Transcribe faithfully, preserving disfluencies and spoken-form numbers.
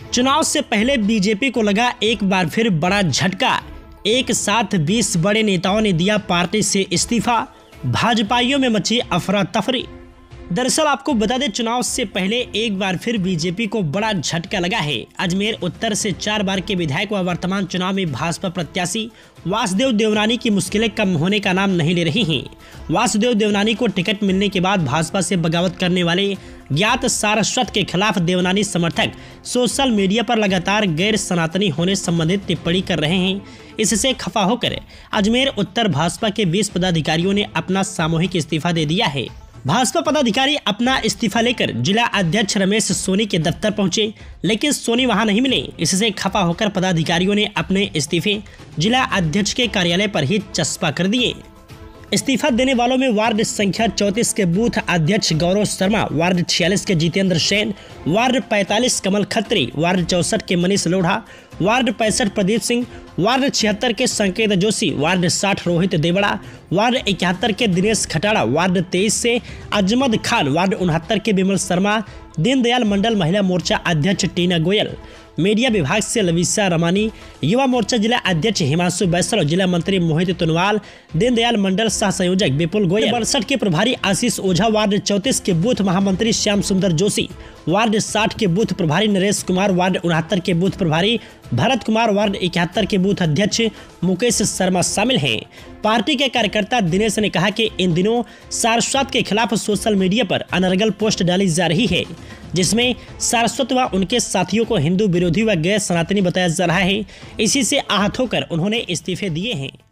चुनाव से पहले बीजेपी को लगा एक बार फिर बड़ा झटका। एक साथ बीस बड़े नेताओं ने दिया पार्टी से इस्तीफा। भाजपाइयों में मची अफरा तफरी। दरअसल आपको बता दें, चुनाव से पहले एक बार फिर बीजेपी को बड़ा झटका लगा है। अजमेर उत्तर से चार बार के विधायक व वर्तमान चुनाव में भाजपा प्रत्याशी वासुदेव देवनानी की मुश्किलें कम होने का नाम नहीं ले रही हैं। वासुदेव देवनानी को टिकट मिलने के बाद भाजपा से बगावत करने वाले ज्ञात सारस्वत के खिलाफ देवनानी समर्थक सोशल मीडिया पर लगातार गैर सनातनी होने संबंधित टिप्पणी कर रहे हैं। इससे खफा होकर अजमेर उत्तर भाजपा के बीस पदाधिकारियों ने अपना सामूहिक इस्तीफा दे दिया है। भाजपा पदाधिकारी अपना इस्तीफा लेकर जिला अध्यक्ष रमेश सोनी के दफ्तर पहुंचे, लेकिन सोनी वहां नहीं मिले। इससे खफा होकर पदाधिकारियों ने अपने इस्तीफे जिला अध्यक्ष के कार्यालय पर ही चस्पा कर दिए। इस्तीफा देने वालों में वार्ड संख्या चौंतीस के बूथ अध्यक्ष गौरव शर्मा, वार्ड छियालीस के जितेंद्र सेन, वार्ड पैंतालीस कमल खत्री, वार्ड चौसठ के मनीष लोढ़ा, वार्ड पैंसठ प्रदीप सिंह, वार्ड छिहत्तर के संकेत जोशी, वार्ड साठ रोहित देवड़ा, वार्ड इकहत्तर के दिनेश खटाड़ा, वार्ड तेईस से अजमद खान, वार्ड उनहत्तर के विमल शर्मा, दीनदयाल मंडल महिला मोर्चा अध्यक्ष टीना गोयल, मीडिया विभाग से लविसा रमानी, युवा मोर्चा जिला अध्यक्ष हिमांशु बैसल, जिला मंत्री मोहित तुनवाल, दीनदयाल मंडल सह संयोजक विपुल गोयल, बरसठ के प्रभारी आशीष ओझा, वार्ड चौंतीस के बूथ महामंत्री श्याम सुंदर जोशी, वार्ड साठ के बूथ प्रभारी नरेश कुमार, वार्ड उनहत्तर के बूथ प्रभारी भरत कुमार, वार्ड इकहत्तर के बूथ अध्यक्ष मुकेश शर्मा शामिल हैं। पार्टी के कार्यकर्ता दिनेश ने कहा कि इन दिनों सारस्वत के खिलाफ सोशल मीडिया पर अनर्गल पोस्ट डाली जा रही है, जिसमें सारस्वत व उनके साथियों को हिंदू विरोधी व गैर सनातनी बताया जा रहा है। इसी से आहत होकर उन्होंने इस्तीफे दिए हैं।